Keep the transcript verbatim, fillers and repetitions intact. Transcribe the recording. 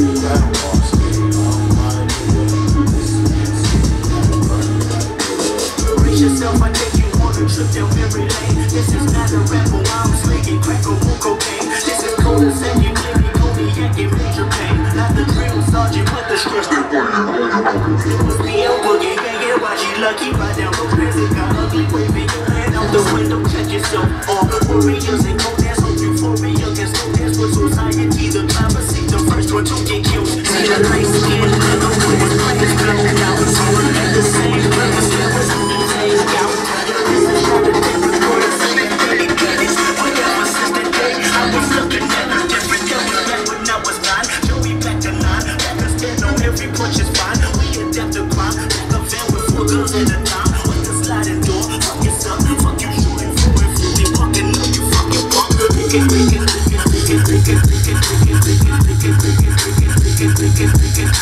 Yourself, I take you on a trip down memory lane. This is not a rapper, I'm slinging crack or cocaine. This is cold as any clearly cognac in major pain. Not the drill sergeant, but the stress. It was the El Boogie, yeah, yeah, why she lucky? Ride down those pants, it got ugly. Waving your hand out the window, check yourself. All warriors and cold dance, hope euphoria gets no dance with society. The climber see the first one to get killed. See the light skin, the way it's playing, blown out. At the same level, steppers on the same out. This is how the thing was going to say. Whatever sister day, I was looking at a different devil back when I was nine. Joey back to nine, back to stand on every punch is fine. We adapt to crime, back a van with four girls at a time. With the sliding door, fuck yourself, fuck you shooting for it. Fully fucking know you fucking punk. Pick it, pick it, pick it, pick it, pick it, pick it, pick it, pick it, pick it, pick it, pick it, pick it, pick it, pick it.